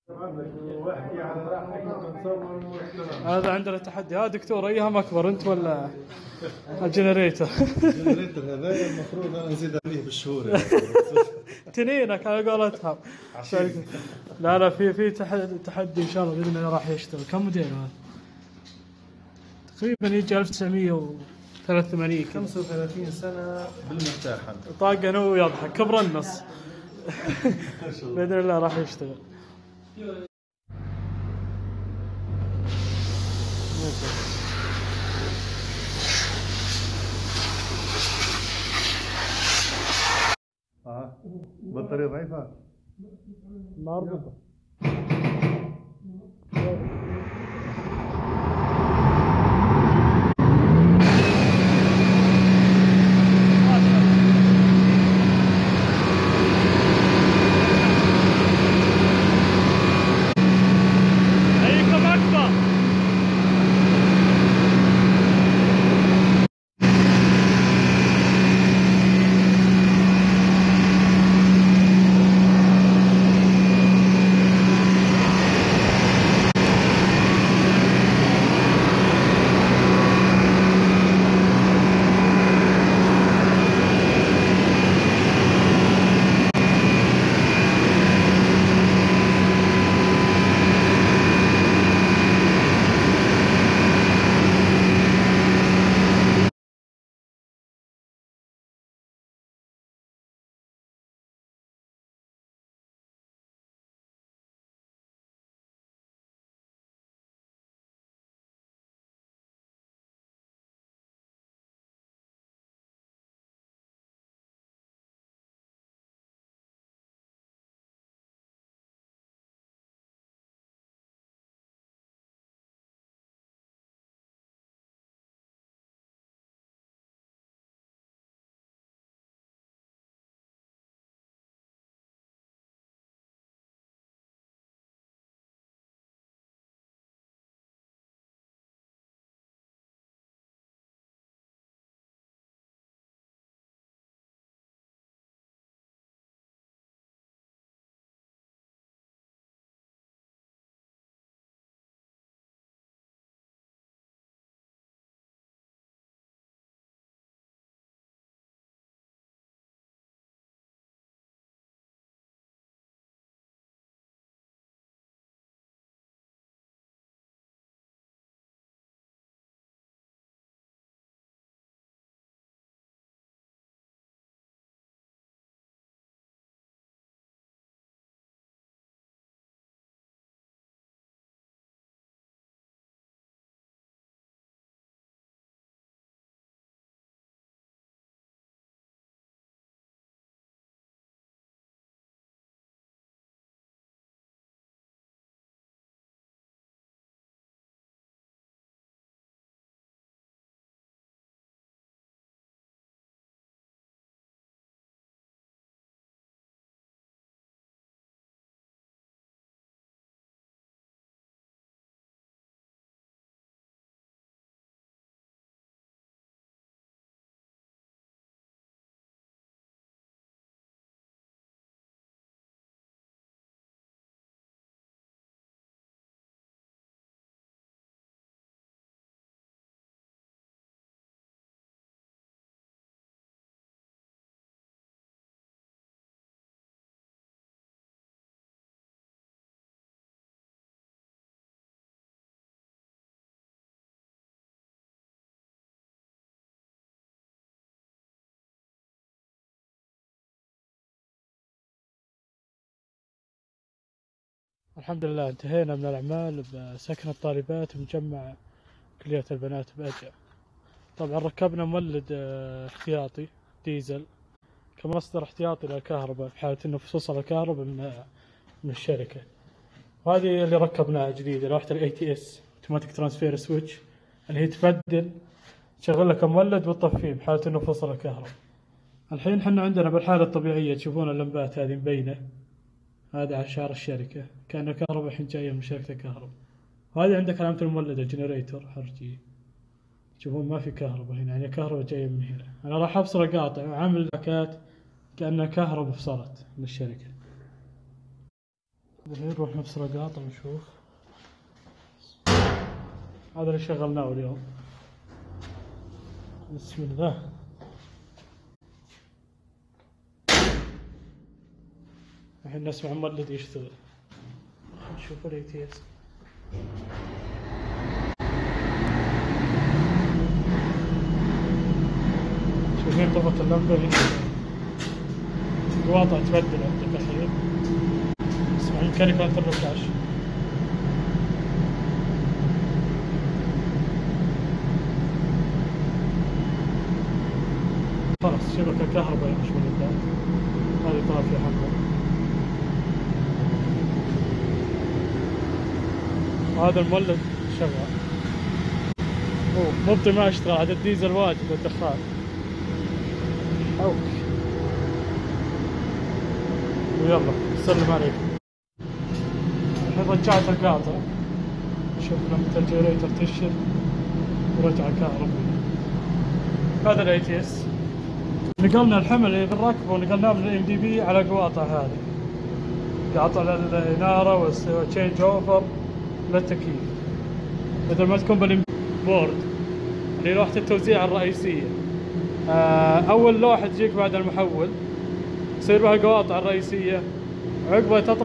هذا عندنا تحدي. ها دكتور ايهم اكبر، انت ولا الجنريتر؟ الجنريتر هذا المفروض انا نزيد عليه بالشهور يعني. تنينك على قولتهم. لا لا، في تحدي ان شاء الله باذن الله راح يشتغل. كم موديل هذا؟ تقريبا يجي 1983. 35 سنه بالمرتاح. طاقه نو يضحك كبر النص. باذن الله راح يشتغل. بطاريه ضعيفه مربوطه. الحمد لله انتهينا من الأعمال بسكن الطالبات بمجمع كلية البنات بأجا. طبعا ركبنا مولد احتياطي ديزل كمصدر احتياطي للكهرباء في حالة انه فصل الكهرباء من الشركة. وهذه اللي ركبناها جديدة لوحة الاي تي اس اوتوماتيك ترانسفير سويتش، اللي هي تبدل تشغل لك مولد وتطفيه بحالة انه فصل الكهرباء. الحين حنا عندنا بالحالة الطبيعية تشوفون اللمبات هذه مبينة، هذا على شعار الشركة كأنه كهرباء الحين جاية من شركة الكهرباء. وهذه عندك علامة المولد الجنريتور خارجية، تشوفون ما في كهرباء هنا، يعني كهرباء جاية من هنا. أنا راح أفصل قاطع وعامل باكات كأنها كهرباء فصلت من الشركة. نروح نفس رقاطة ونشوف. هذا اللي شغلناه اليوم. بسم الله. الحين نسمع مولد يشتغل. نشوف الATS. شايفين طفت اللمبة هنا. القواطع تبدل عندك الحين. اسمع ميكانيكال تربلاش. خلاص شبكة كهرباء يا مولدات. هذه طافية حمراء. وهذا المولد شغال. مبطي ما اشتغل، هذا الديزل واجد والدخان. حوك. ويلا سلم عليكم. الحين رجعت القاطع. شوف لما الجنريتر تشر ورجع كهرباء. هذا الATS. نقلنا الحمل اللي بالركب ونقلناه من الMDB على قواطع هذه. قاطع للإنارة والتشينج اوفر للتكييف. بدل ما تكون بالبورد اللي لوحة التوزيع الرئيسية. أول لوحة تجيك بعد المحول تصير بها القواطع الرئيسية، عقبها تطلع